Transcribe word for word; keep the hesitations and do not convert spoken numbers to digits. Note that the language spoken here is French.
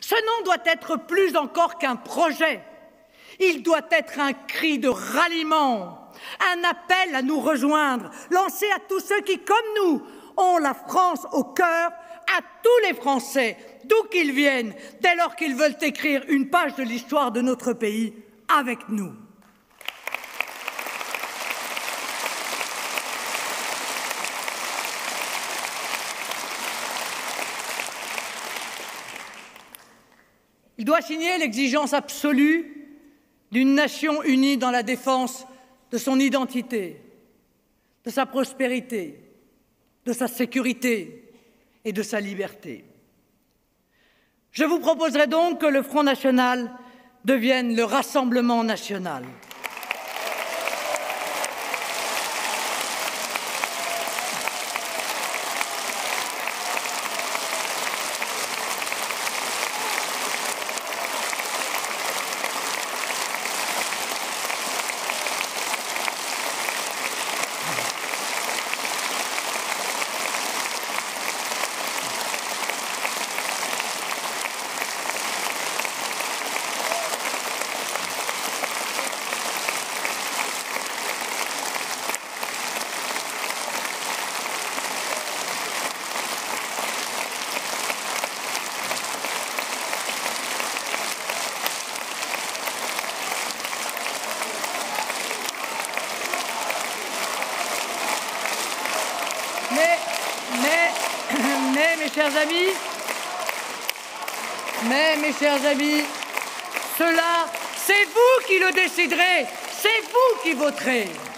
Ce nom doit être plus encore qu'un projet. Il doit être un cri de ralliement, un appel à nous rejoindre, lancé à tous ceux qui, comme nous, ont la France au cœur, à tous les Français, d'où qu'ils viennent, dès lors qu'ils veulent écrire une page de l'histoire de notre pays avec nous. Il doit signer l'exigence absolue d'une nation unie dans la défense de son identité, de sa prospérité, de sa sécurité et de sa liberté. Je vous proposerai donc que le Front national devienne le Rassemblement national. Mais, mais, mais, mes chers amis, mais, mes chers amis, cela, c'est vous qui le déciderez, c'est vous qui voterez.